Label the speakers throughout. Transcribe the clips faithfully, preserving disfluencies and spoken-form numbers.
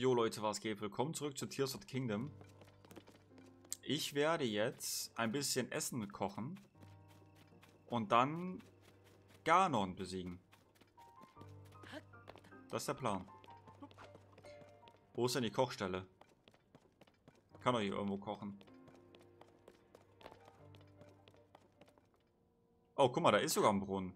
Speaker 1: Jo Leute, was geht? Willkommen zurück zu Tears of the Kingdom. Ich werde jetzt ein bisschen Essen kochen und dann Ganon besiegen. Das ist der Plan. Wo ist denn die Kochstelle? Kann doch hier irgendwo kochen. Oh, guck mal, da ist sogar ein Brunnen.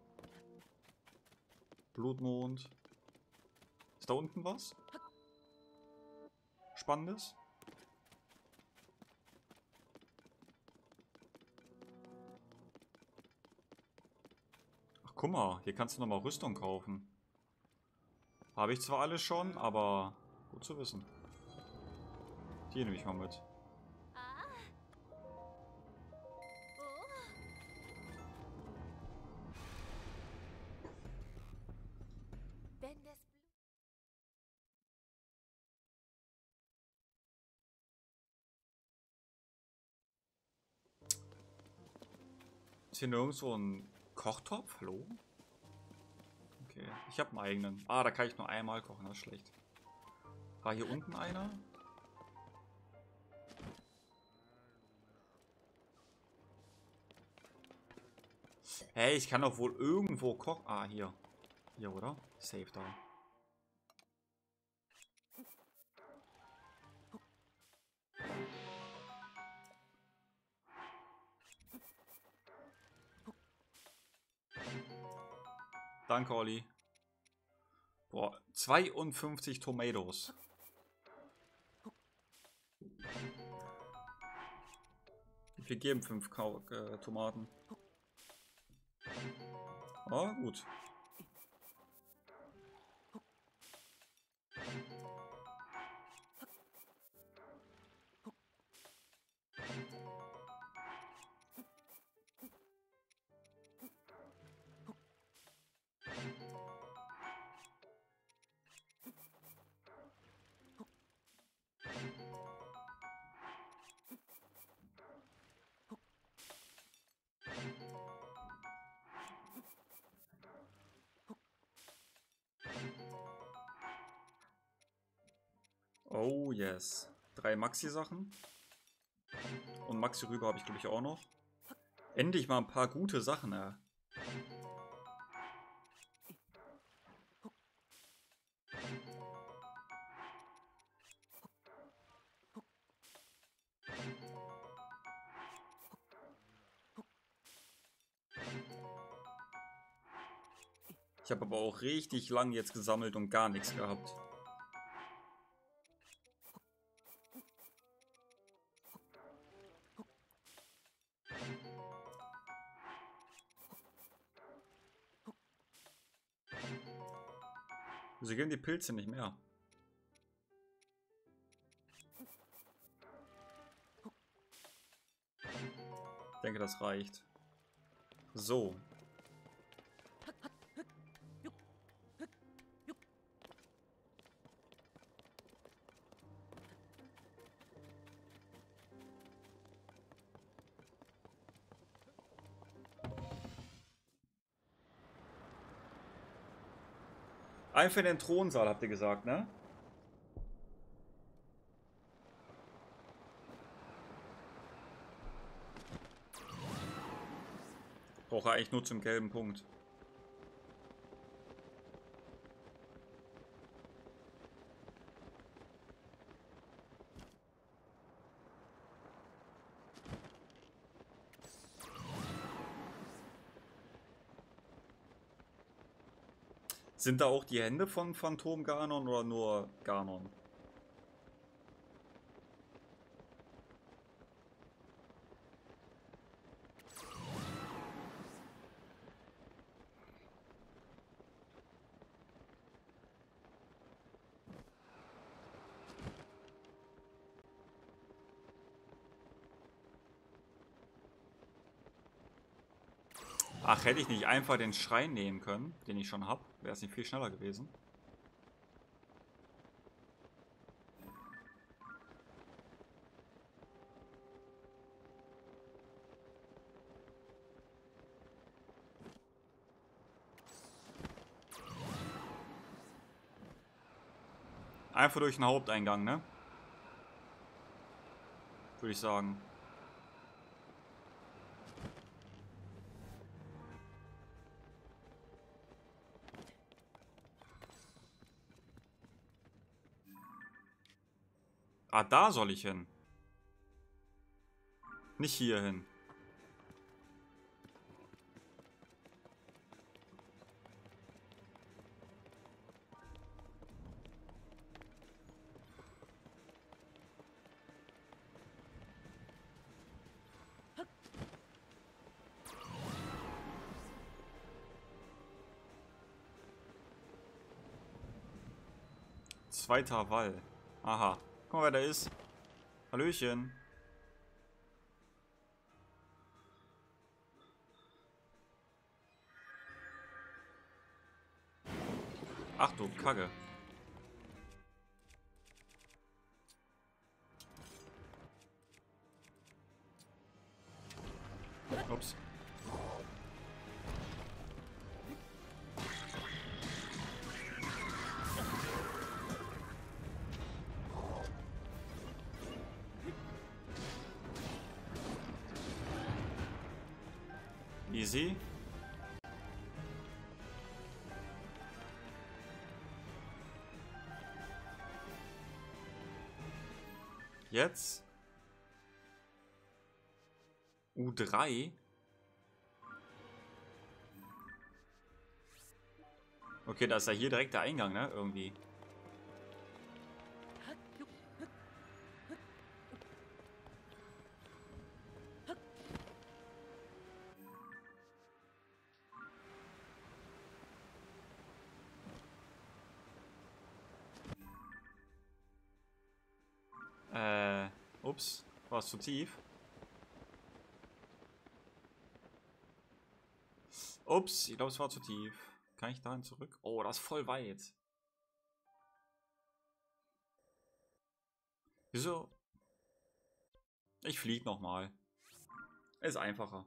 Speaker 1: Blutmond. Ist da unten was Spannendes? Ach, guck mal, hier kannst du nochmal Rüstung kaufen. Habe ich zwar alles schon, aber gut zu wissen. Die nehme ich mal mit. Ist hier nirgendwo ein Kochtopf? Hallo? Okay, ich habe einen eigenen. Ah, da kann ich nur einmal kochen, das ist schlecht. War hier unten einer? Hey, ich kann doch wohl irgendwo kochen. Ah, hier. Hier, oder? Safe da. Danke, Olli. Boah, zweiundfünfzig Tomatoes. Wir geben fünf Kau äh, Tomaten. Ah, gut. Oh yes. Drei Maxi-Sachen. Und Maxi rüber habe ich, glaube ich, auch noch. Endlich mal ein paar gute Sachen, äh. Ich habe aber auch richtig lang jetzt gesammelt und gar nichts gehabt. Wieso geben die Pilze nicht mehr? Ich denke, das reicht. So. Einfach in den Thronsaal, habt ihr gesagt, ne? Brauche eigentlich nur zum gelben Punkt. Sind da auch die Hände von Phantom Ganon oder nur Ganon? Ach, hätte ich nicht einfach den Schrein nehmen können, den ich schon habe, wäre es nicht viel schneller gewesen. Einfach durch den Haupteingang, ne? Würde ich sagen. Ah, da soll ich hin. Nicht hier hin. Zweiter Wall. Aha. Guck mal, wer da ist. Hallöchen. Ach du Kacke. Ups. Easy. Jetzt. U drei. Okay, da ist ja hier direkt der Eingang, ne? Irgendwie. Äh, ups. War es zu tief? Ups, ich glaube, es war zu tief. Kann ich dahin zurück? Oh, das ist voll weit. Wieso? Ich flieg nochmal. Ist einfacher.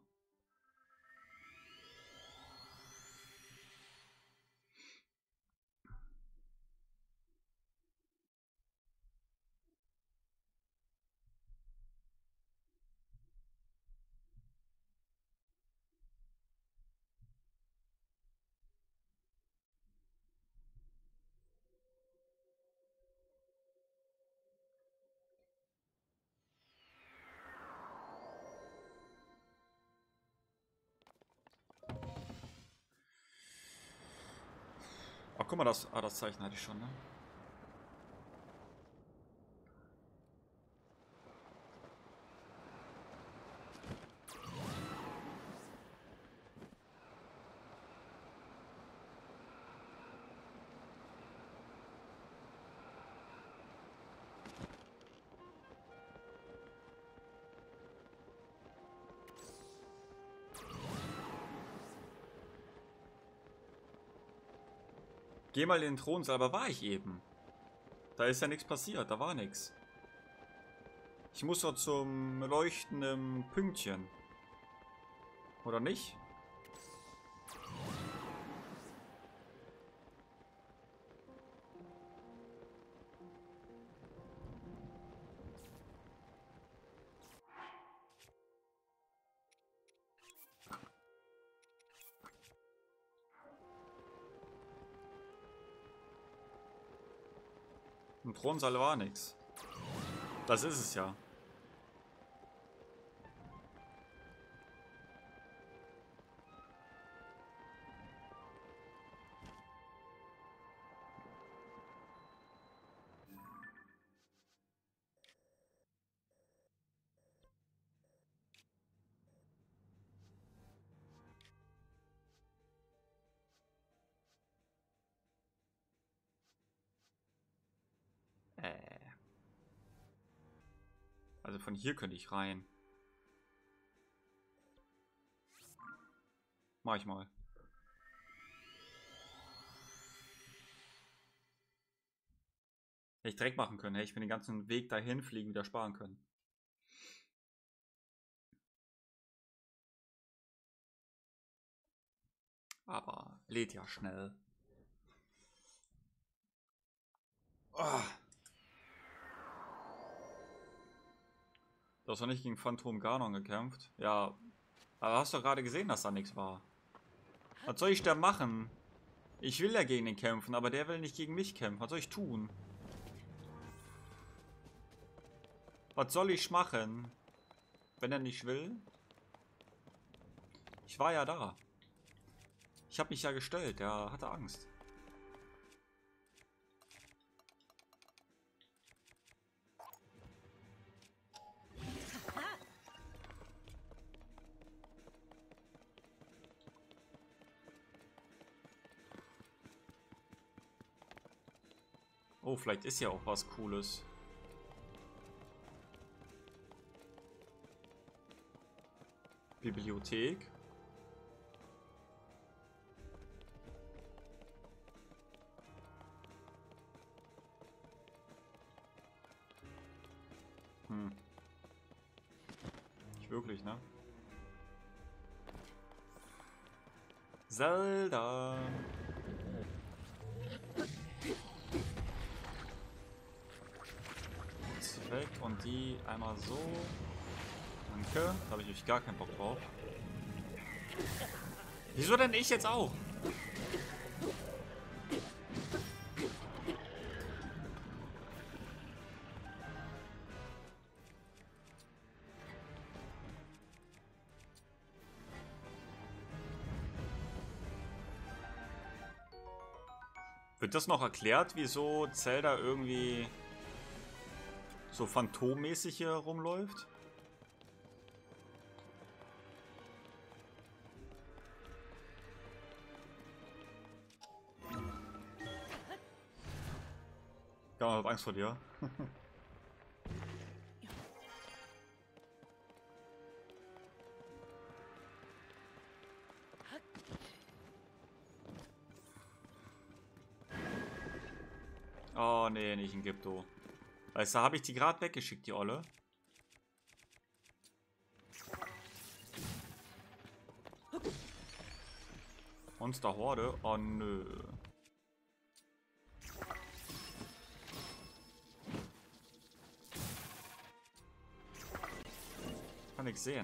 Speaker 1: Ach, guck mal, das, ah, das Zeichen hatte ich schon, ne? Geh mal in den Thronsaal, aber war ich eben. Da ist ja nichts passiert, da war nichts. Ich muss doch zum leuchtenden Pünktchen. Oder nicht? Im Thronsaal war nichts. Das ist es ja. Äh. Also von hier könnte ich rein. Mach ich mal. Hätte ich direkt machen können. Hätte ich mir den ganzen Weg dahin fliegen wieder sparen können. Aber lädt ja schnell. Oh. Du hast doch nicht gegen Phantom Ganon gekämpft. Ja, aber hast doch gerade gesehen, dass da nichts war. Was soll ich da machen? Ich will ja gegen den kämpfen, aber der will nicht gegen mich kämpfen. Was soll ich tun? Was soll ich machen? Wenn er nicht will? Ich war ja da. Ich habe mich ja gestellt. Der hatte Angst. Oh, vielleicht ist ja auch was Cooles. Bibliothek. Hm. Nicht wirklich, ne? Zelda. Jetzt weg und die einmal so. Danke. Da habe ich euch gar keinen Bock drauf. Wieso denn ich jetzt auch? Wird das noch erklärt, wieso Zelda irgendwie so phantommäßig hier rumläuft? Ja, ich hab Angst vor dir. Oh nee, nicht in Gypto. Weißt du, habe ich die gerade weggeschickt, die Olle. Monsterhorde? Oh nö. Kann nichts sehen.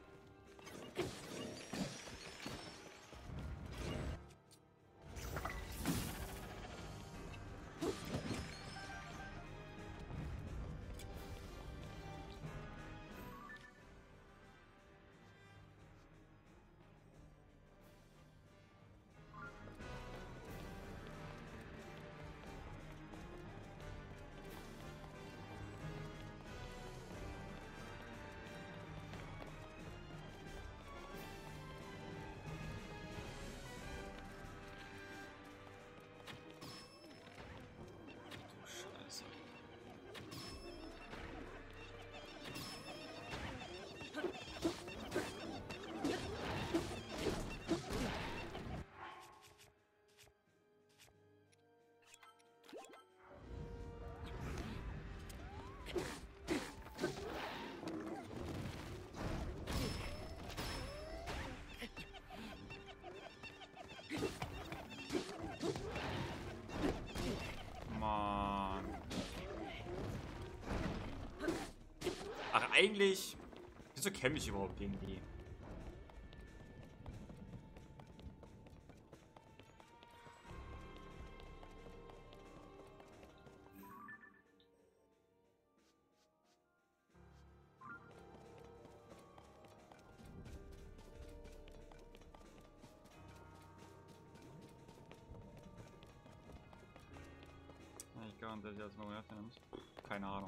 Speaker 1: Eigentlich... Wieso kämpfe ich überhaupt gegen die? Ich kann das jetzt noch mehr finden. Keine Ahnung.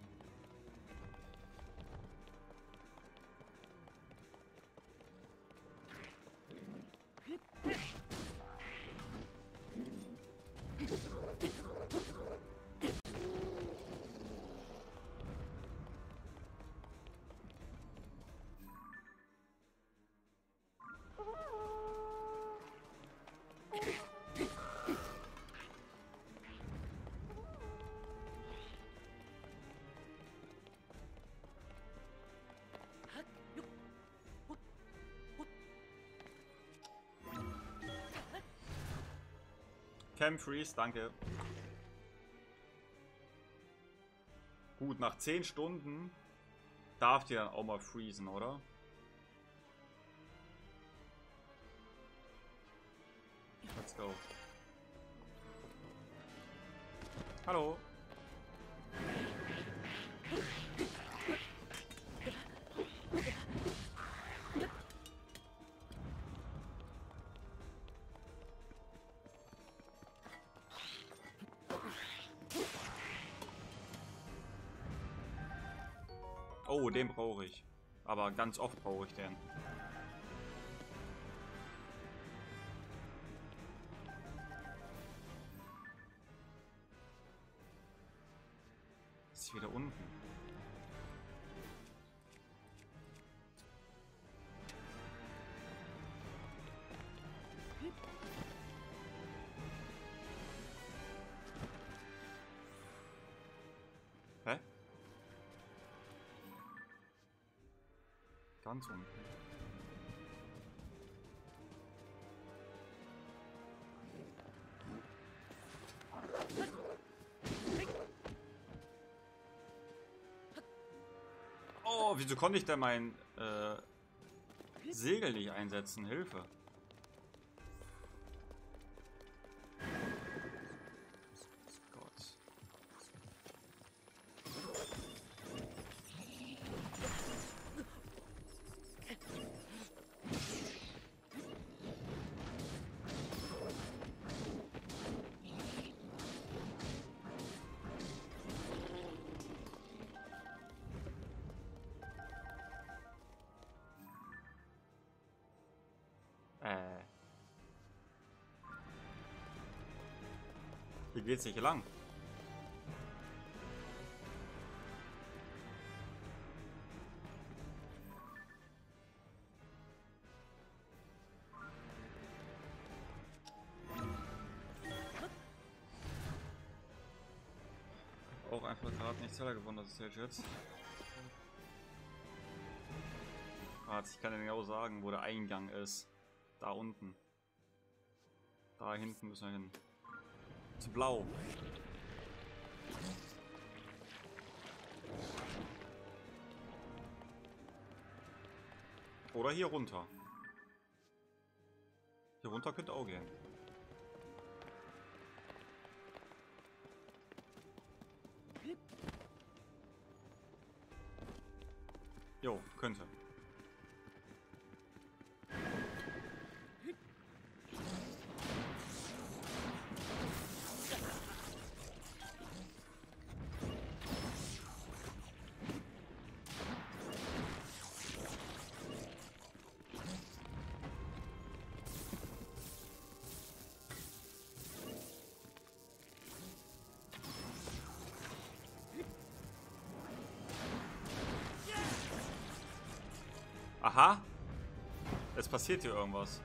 Speaker 1: Cam Freeze, danke. Gut, nach zehn Stunden darf die dann auch mal freezen, oder? Let's go. Hallo. Oh, den brauche ich. Aber ganz oft brauche ich den. Ist wieder unten. Hä? Ganz unten. Oh, wieso konnte ich da mein äh, Segel nicht einsetzen? Hilfe. Gott. Äh. Hier geht's nicht lang. Auch einfach gerade nicht Zeller gewonnen, das ist jetzt. Ah, ich kann ja genau sagen, wo der Eingang ist. Da unten. Da hinten müssen wir hin. Zu blau. Oder hier runter. Hier runter könnte auch gehen. Jo, könnte. Aha. Es passiert hier irgendwas.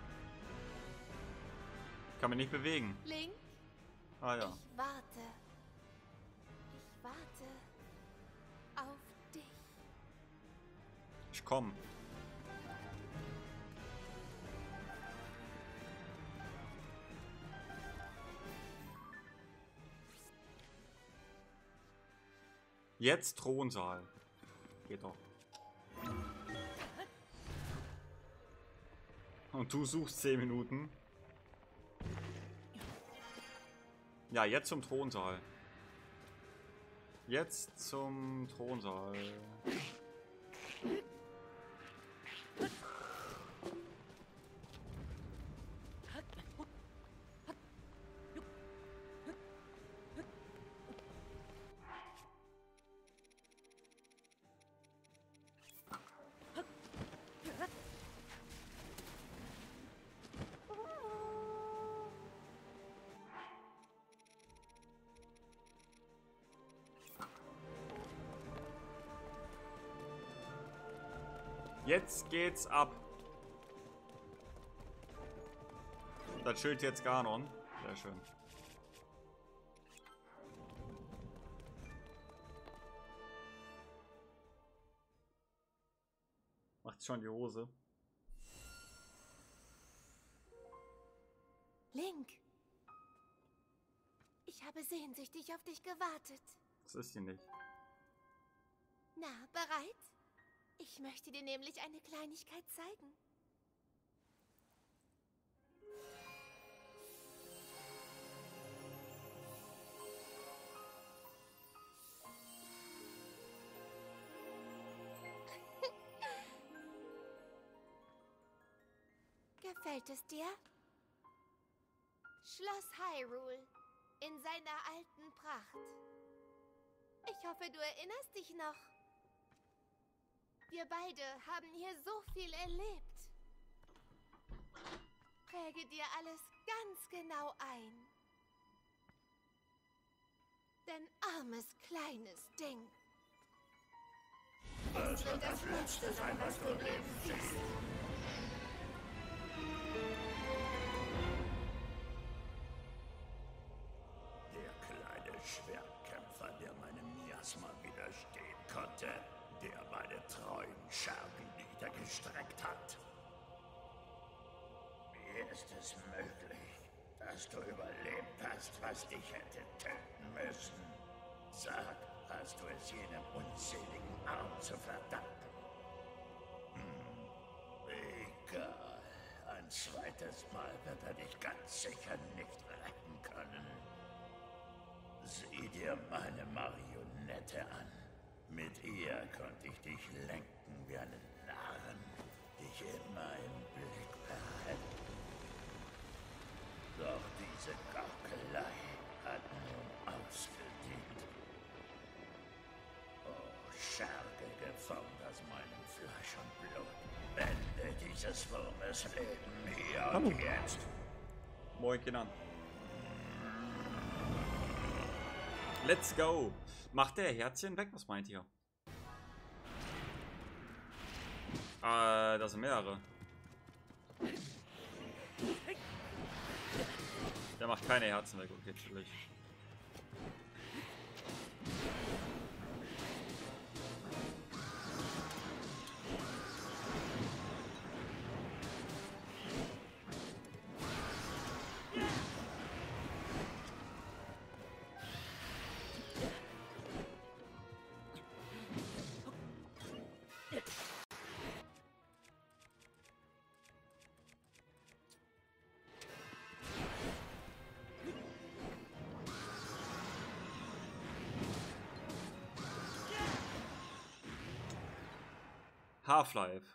Speaker 1: Ich kann mich nicht bewegen.
Speaker 2: Link?
Speaker 1: Ah ja.
Speaker 2: Ich warte. Ich warte auf dich.
Speaker 1: Ich komm. Jetzt Thronsaal. Geht doch. Und du suchst zehn Minuten. Ja, jetzt zum Thronsaal. Jetzt zum Thronsaal. Jetzt geht's ab. Das Schild jetzt Ganon. Sehr schön. Macht schon die Hose.
Speaker 2: Link. Ich habe sehnsüchtig auf dich gewartet.
Speaker 1: Das ist sie nicht.
Speaker 2: Na, bereit? Ich möchte dir nämlich eine Kleinigkeit zeigen. Gefällt es dir? Schloss Hyrule in seiner alten Pracht. Ich hoffe, du erinnerst dich noch. Wir beide haben hier so viel erlebt. Präge dir alles ganz genau ein. Denn armes, kleines Ding.
Speaker 3: Das wird das Letzte sein, was du im Leben siehst. Der kleine Schwertkämpfer, der meinem Miasma widerstehen konnte, der meine treuen Schergen niedergestreckt hat. Wie ist es möglich, dass du überlebt hast, was dich hätte töten müssen? Sag, hast du es jenem unzähligen Arm zu verdanken? Hm, egal. Ein zweites Mal wird er dich ganz sicher nicht retten können. Sieh dir meine Marionette an. Mit ihr konnte ich dich lenken wie einen Narren, dich immer im Blick behalten. Doch diese Gaukelei hat nun ausgedient. Oh, Scherge geformt aus meinem Fleisch und Blut. Ende dieses Wurmes Leben hier und
Speaker 1: Hallo.
Speaker 3: jetzt.
Speaker 1: Moin, Kindern. Let's go. Macht der Herzchen weg? Was meint ihr? Äh, das sind mehrere. Der macht keine Herzen weg. Okay, chillig. Half-Life.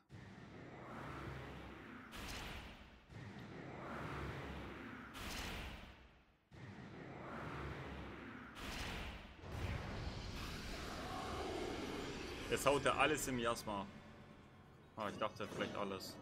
Speaker 1: Jetzt haut er alles im Miasma. Ah, ich dachte vielleicht alles.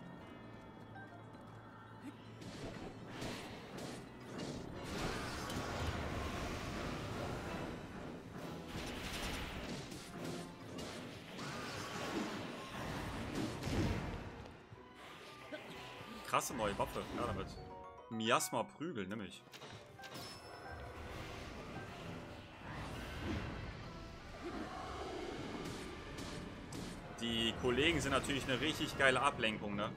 Speaker 1: Krasse neue Waffe. Ja, damit. Miasma Prügel, nämlich. Die Kollegen sind natürlich eine richtig geile Ablenkung, ne?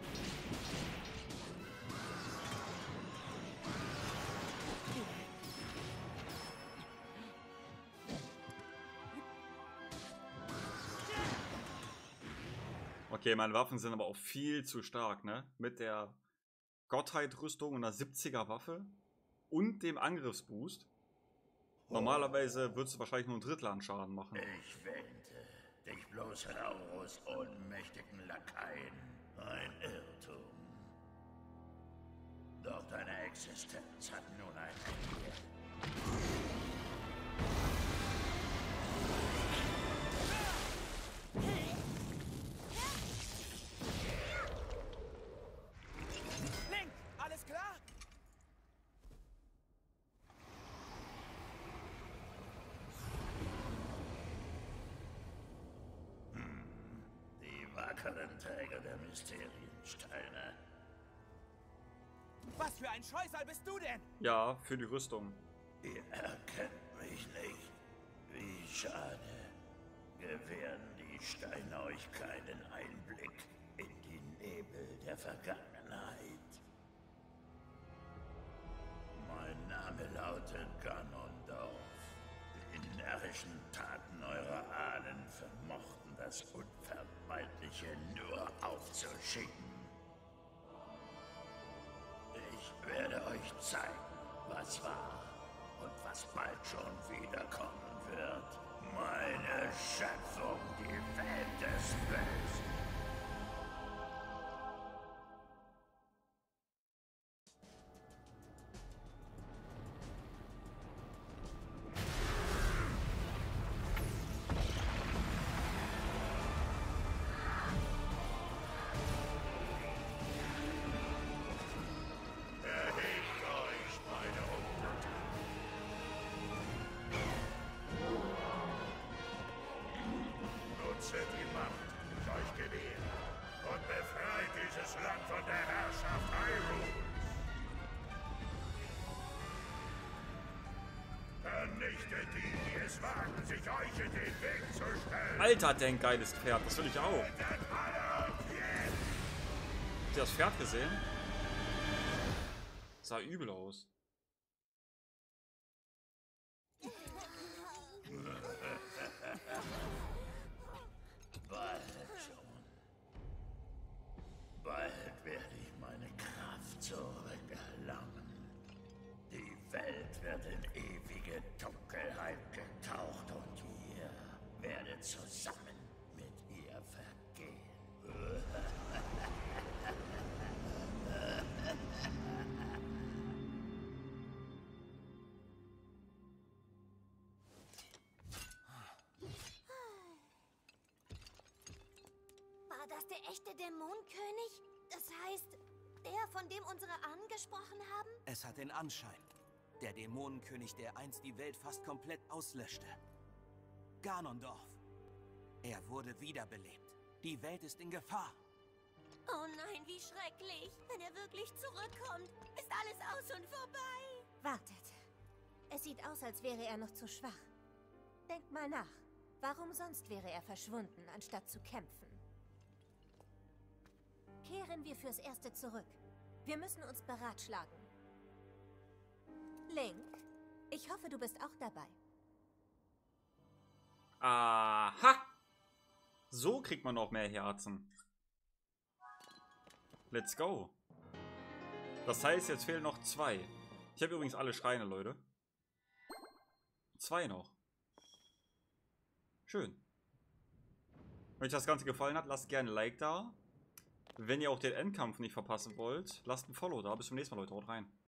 Speaker 1: Okay, meine Waffen sind aber auch viel zu stark, ne? Mit der Gottheit-Rüstung und der siebziger Waffe und dem Angriffsboost. Normalerweise würdest du wahrscheinlich nur ein Drittel an Schaden machen.
Speaker 3: Ich wähnte dich bloß Raurus ohnmächtigen Lakaien. Ein Irrtum. Doch deine Existenz hat nun ein Ende.
Speaker 4: Link, alles klar?
Speaker 3: Die wackeren Träger der Mysteriensteine.
Speaker 4: Was für ein Scheusal bist du denn?
Speaker 1: Ja, für die Rüstung.
Speaker 3: Ihr erkennt mich nicht. Wie schade. Gewähren die Steine euch keinen Einblick in die Nebel der Vergangenheit. Mein Name lautet Ganondorf. Die närrischen Taten eurer Ahnen vermochten das Unvermeidliche nur aufzuschieben. Ich werde euch zeigen, was war und was bald schon wiederkommen wird. Meine Schöpfung, die Welt des Bösen. Die Macht, die euch gewährt, und befreit dieses Land von der Herrschaft Hyrule. Vernichtet die, die es wagen, sich euch in den Weg zu stellen.
Speaker 1: Alter, hat der ein geiles Pferd. Das will ich auch. Habt ihr das Pferd gesehen? Sah übel aus.
Speaker 3: Bald schon. Bald werde ich meine Kraft zurückerlangen. Die Welt wird in ewige Dunkelheit getaucht und ihr werdet zusammen mit ihr vergehen.
Speaker 2: War das der echte Dämonenkönig? Das heißt, der, von dem unsere Ahnen gesprochen haben?
Speaker 5: Es hat den Anschein. Der Dämonenkönig, der einst die Welt fast komplett auslöschte. Ganondorf. Er wurde wiederbelebt. Die Welt ist in Gefahr.
Speaker 2: Oh nein, wie schrecklich. Wenn er wirklich zurückkommt, ist alles aus und vorbei. Wartet. Es sieht aus, als wäre er noch zu schwach. Denkt mal nach. Warum sonst wäre er verschwunden, anstatt zu kämpfen? Kehren wir fürs Erste zurück. Wir müssen uns beratschlagen. Link, ich hoffe, du bist auch dabei.
Speaker 1: Aha! So kriegt man noch mehr Herzen. Let's go. Das heißt, jetzt fehlen noch zwei. Ich habe übrigens alle Schreine, Leute. Zwei noch. Schön. Wenn euch das Ganze gefallen hat, lasst gerne ein Like da. Wenn ihr auch den Endkampf nicht verpassen wollt, lasst ein Follow da. Bis zum nächsten Mal, Leute. Haut rein.